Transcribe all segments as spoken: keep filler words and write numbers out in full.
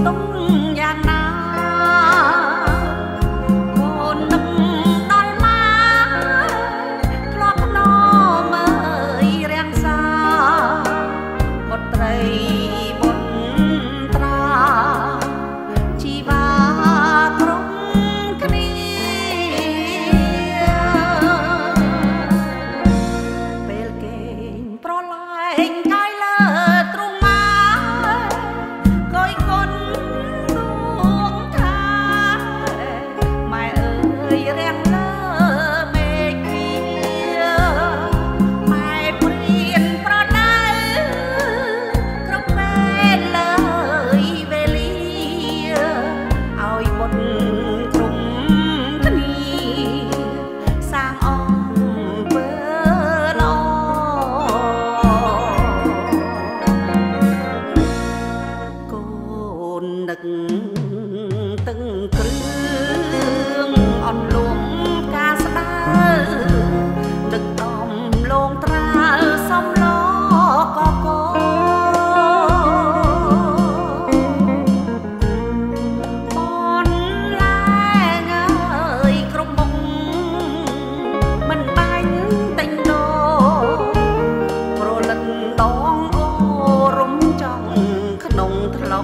ទុំយ៉ាងណាកូននឹកដល់មកធ្លាប់ភ្នំអើយរាំងសាបុត្រីបុត្រាជីវាក្រុមគ្នាពេលគេប្រឡែងកាយលើទ្រង់នឹកទឹងគ្រឿងអន់លំការស្ដាវនឹកដំលងត្រាល់សំឡកកបនលែងអើយក្រុមមុខមិនបាញ់តែញដោប្រលឹងដងអូរំចង់ក្នុងថ្លុក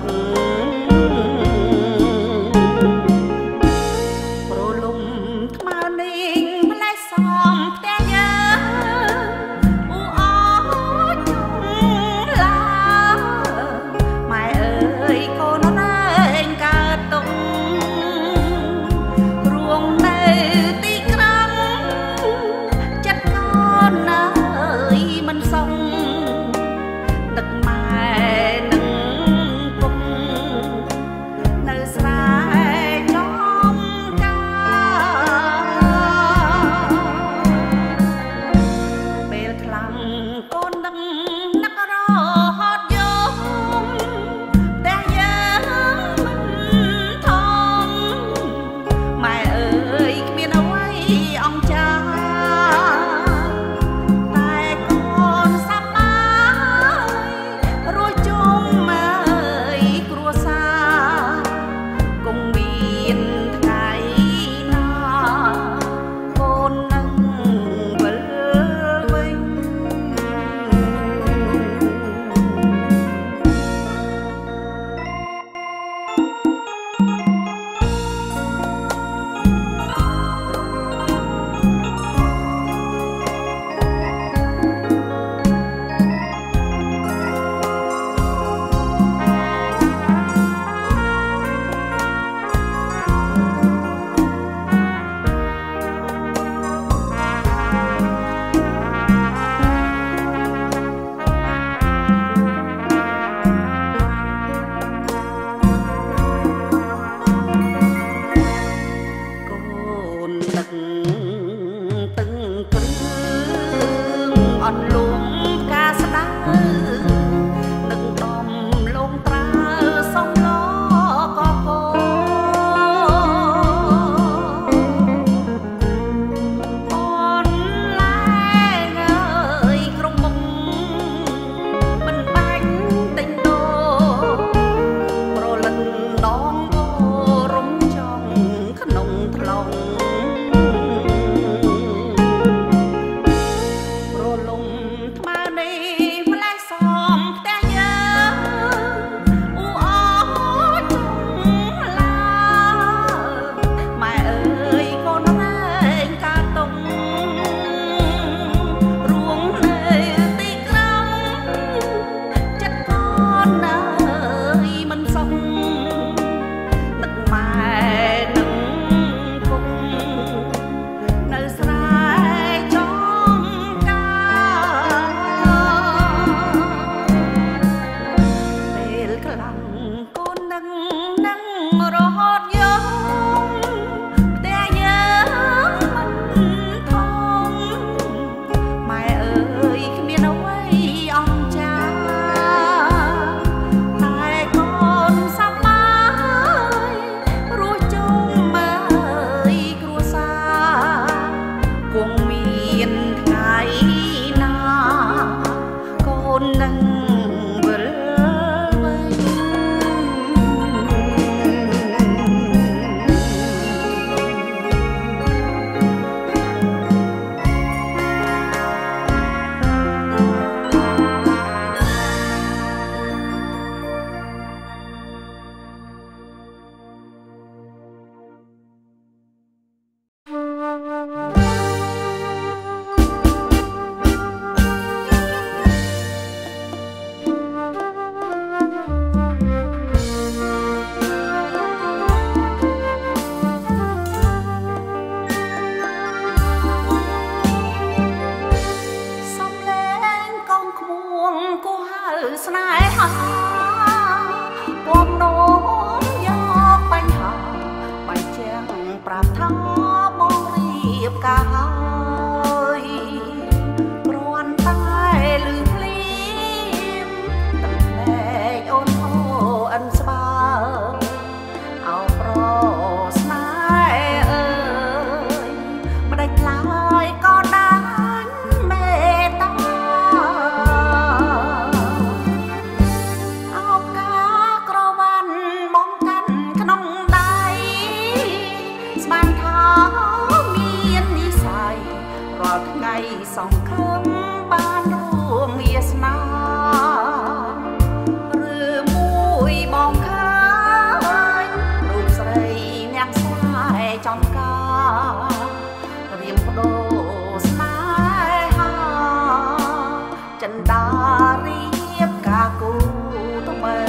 ចិន្តារៀបការគូថ្មី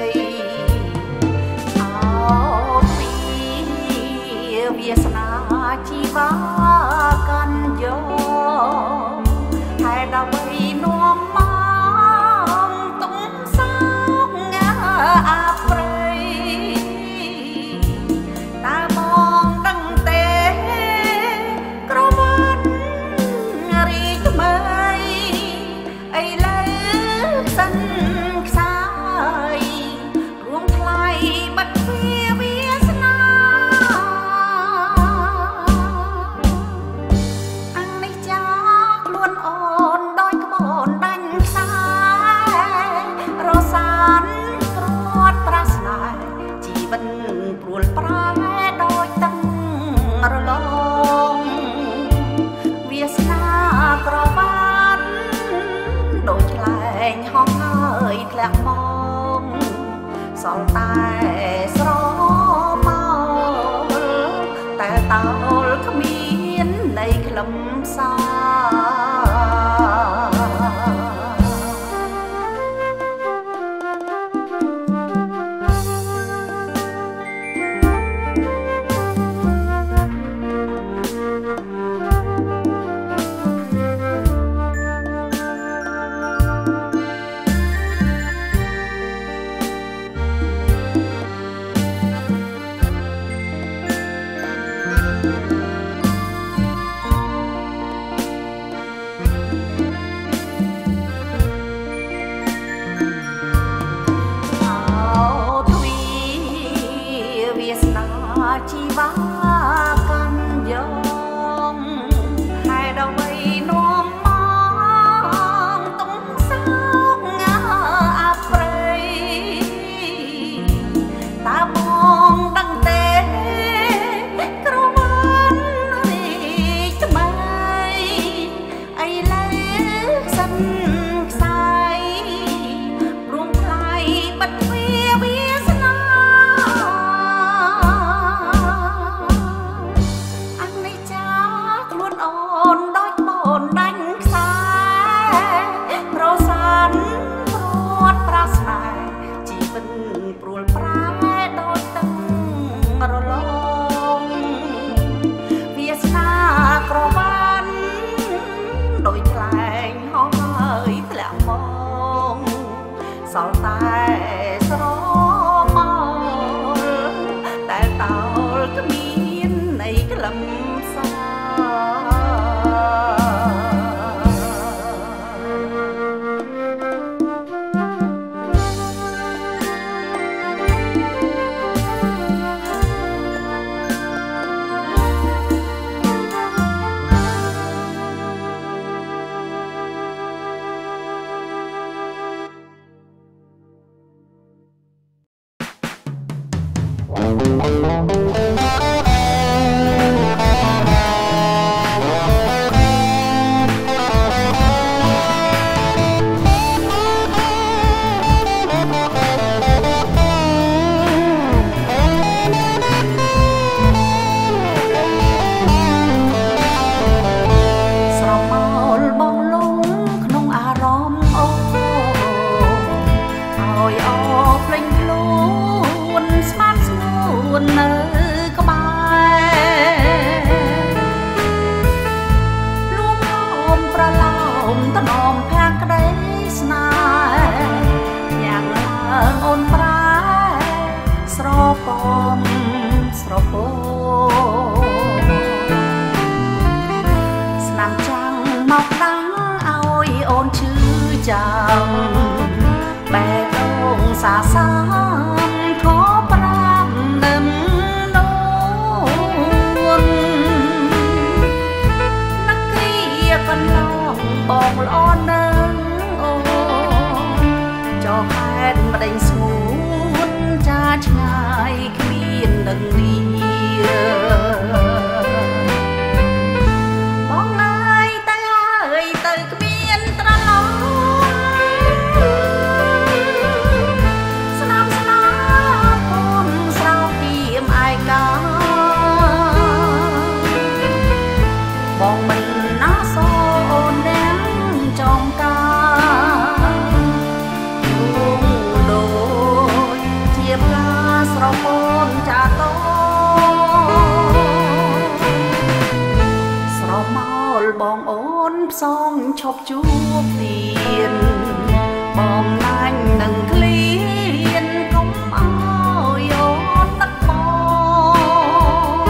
អោពីវាសនាជីវ៉ាកាន់យកហេតុដើម្បីនាំមកទុំសោកអាព្រៃតើបងដឹងទេក្រវាត់រីកថ្មីអីលើសិនខ្សាយរួមថ្លៃបាត់វាវាសនាអញនេះចាខ្លួនអូនដោយក្បូនដាច់ខ្សែរសានព្រាត់ប្រាស្នេហ៍ជីវិតព្រួលប្រែដោយទឹករលងវាសនាក្រវាត់ដូចខ្លែងហោះហើយធ្លាក់មកសល់តែស្រមោលតែតោលគ្មាននៃខ្លឹមសារជីវ៉ាកាន់យកហេតុអ្វីនាំមកទុំសោកអាព្រៃតើបងដឹងទេក្រវាត់រីកថ្មីអីលើសិនខ្សែរួមថ្លៃបាត់វាវាសនាអូនដូចបូនដាច់ខ្សែប្រសានព្រាត់ប្រាស្នេហ៍ជីវិតព្រួលប្រែដូចទឹករលងវាសនាក្រវាត់ដូចខ្លែងហោះហើយធ្លាក់មកសល់តែស្រមោលតែតោលគ្មាននៃខ្លឹមសារនៅក្បែរលួងហមប្រឡោមតំណមភាំងក្តីស្នេហ៍យ៉ាងឡើងអូនប្រែស្រពំស្រពោស្នាមចាំងមកដាំងឲ្យអូនឈឺចាំបែបដងសាសាខោប្រាំនឹមនួនนักเรียกกันน้องบอกล้อนึงโอ้จอแค่มาได้สมุนจ้าชายเขียนดังนี้มองไงแต่เอ้ยแต่เขียนตราล้อสนามឈប់ជួបទៀតបងណាញ់នឹងឃ្លានកុំអោយអូនដឹកបង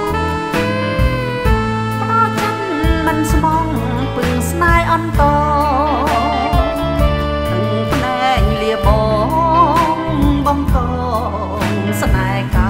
ប្រចិនមិនស្មងពឹងស្នេហ៍អន្តទាំងភ្នែកលាបងបងកងស្នេហ៍កា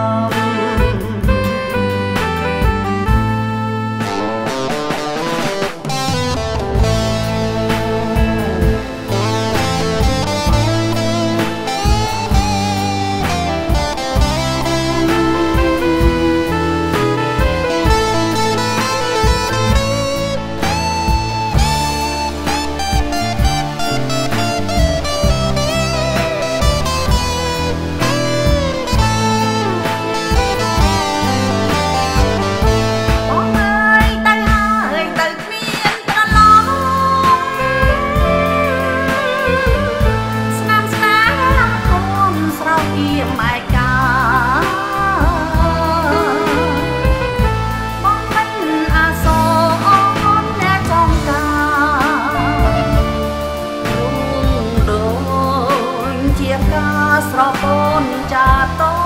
ស្រពូនចាតោ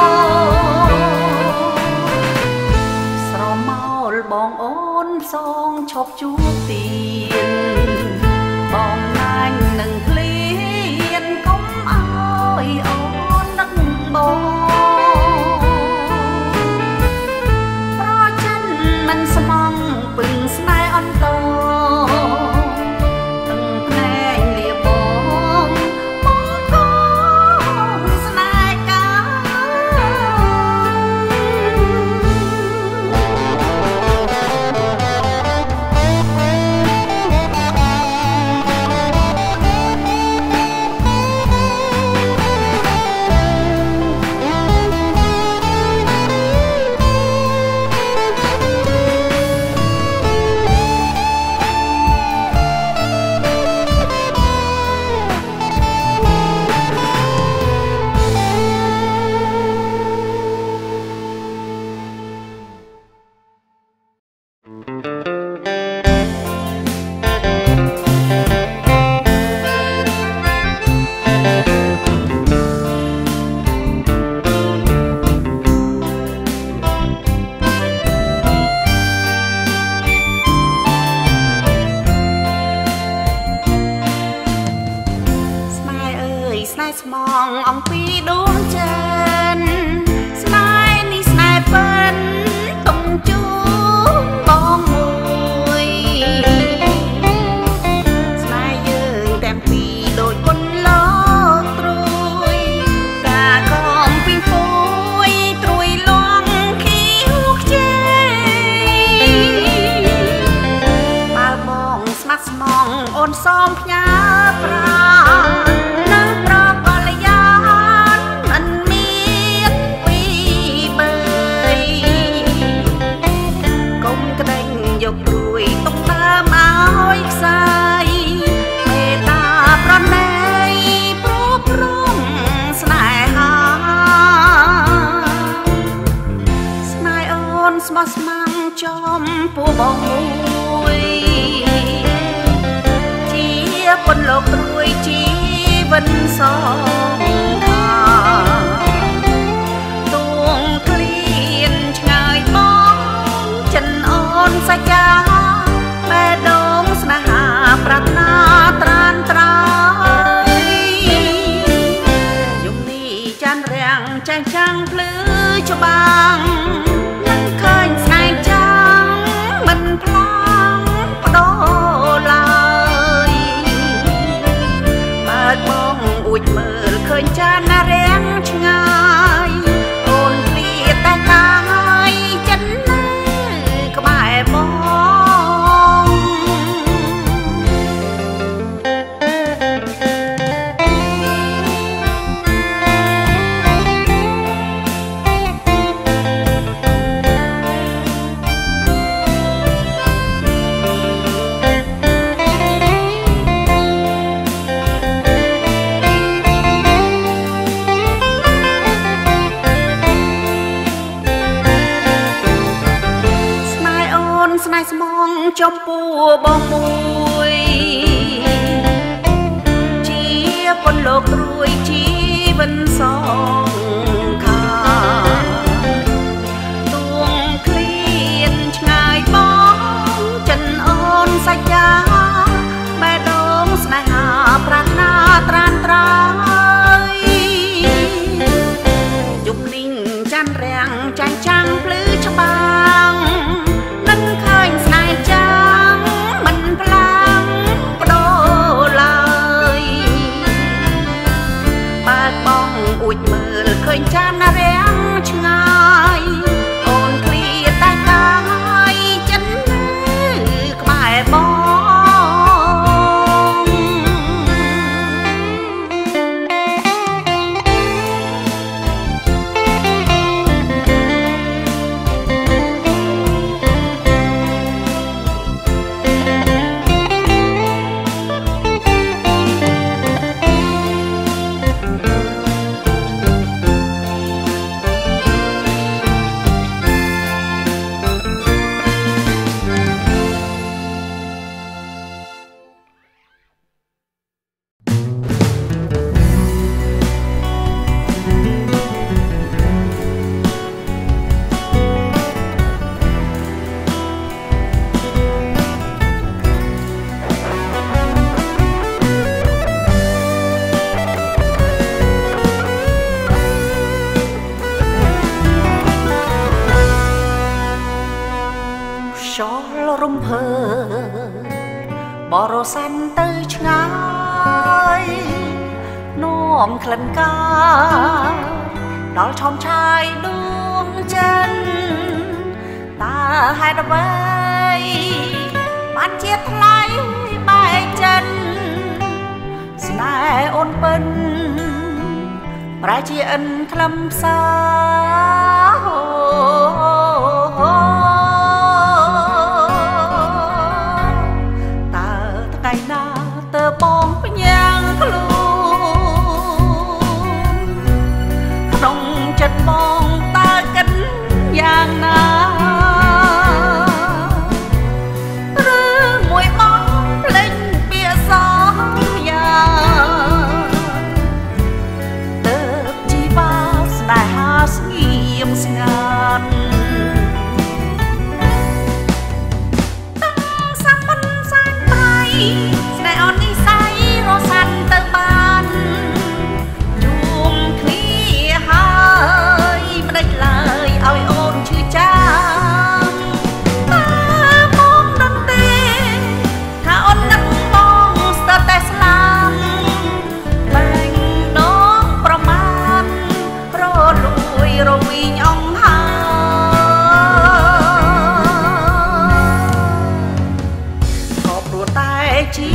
ស្រមោលបងអូនសងឈប់ជួបទៀតបងណាញ់នឹងឃ្លានកុំអោយអូនដឹកបងប្រចិនមិនស្មងពឹងស្នេហ៍អន្តស្មងអំពីដួងចិនស្នេហ៍នេះស្នេហ៍ពិនទុំជួបបងមួយស្នេហ៍យើងទាំងពីរដូចគុណលោកត្រួយការកំពីពួយត្រួយលងខៀវខ្ជិបើបងស្មាត់ស្មងអូនសូមផ្ញើប្រាយកព្រួយទុកតាមឲ្យខ្សែមេត្តាប្រណីព្រោះព្រំស្នេហាស្នេហ៍អូនស្មោះស្ម័គ្រចំពោះបងមួយជាគុណលោកព្រួយជីវិតសងខាទួងក្លៀនឆ្ងាយបងចិនអូនសាច់ចាបេះដូងស្នេហាប្រាថ្នាត្រានត្រើយយំនេះចានរាំងចាញ់ចាំងភ្លឺច្បាំងនឹងឃើញស្នេហ៍ចាំងមិនផ្លាំងបដូរឡើយបើបងអួចមើលឃើញចានរាំងឆ្ងាយអូនឃ្លាតតែកាយចិនក្បែរបងស្នេហ៍ស្មងចំពោះបងមួយសងខាទួងឃ្លានឆ្ងាយបងចិនអូនសាច់យ៉ាបែដងស្នេហាប្រាថ្នាត្រានត្រៃយប់លីងចាន់រាំងចាញ់ចាំងភ្លឺច្បាំងនឹងឃើញស្នេហ៍ចាំងមិនផ្លាំងបដូរឡើយបើបងអួចមើលឃើញចាន់រាំងឆ្ងាយអូនឃ្លាតែកាយចិនក្បែរបងរំភើបរសាន់ទៅឆ្ងាយនាំក្លិនកាដល់ឆោមឆាយដួងចិនតើហេតុអ្វីបានជាថ្លៃបែកចិនស្នេហ៍អូនពិនប្រែជាអិនខ្លឹមសារបងបញ្ញាំងខ្លួនក្នុងចិត្តបងតើគិតយ៉ាងណាឬមួយបងភ្លេចពាក្យសន្យាទើបជីវ៉ាស្នេហាស្ងៀមស្ងាត់ទៅបានជួងគ្នាហើយមិនដេចឡើយឲ្យអូនឈឺចាំតើបងដឹងទេថាអូននឹងបងស្ទើរតែស្លាប់បែងដងប្រមាណរលួយរវីងអង្ហាក៏ព្រោះតែជី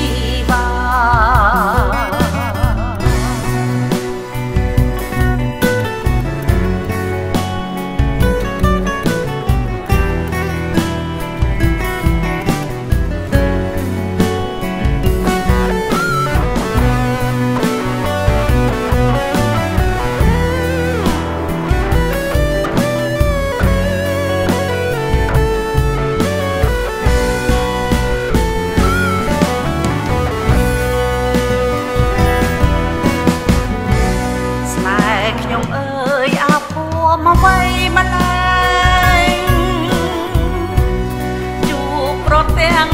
មកវៃម្លែងជួបប្រទាំង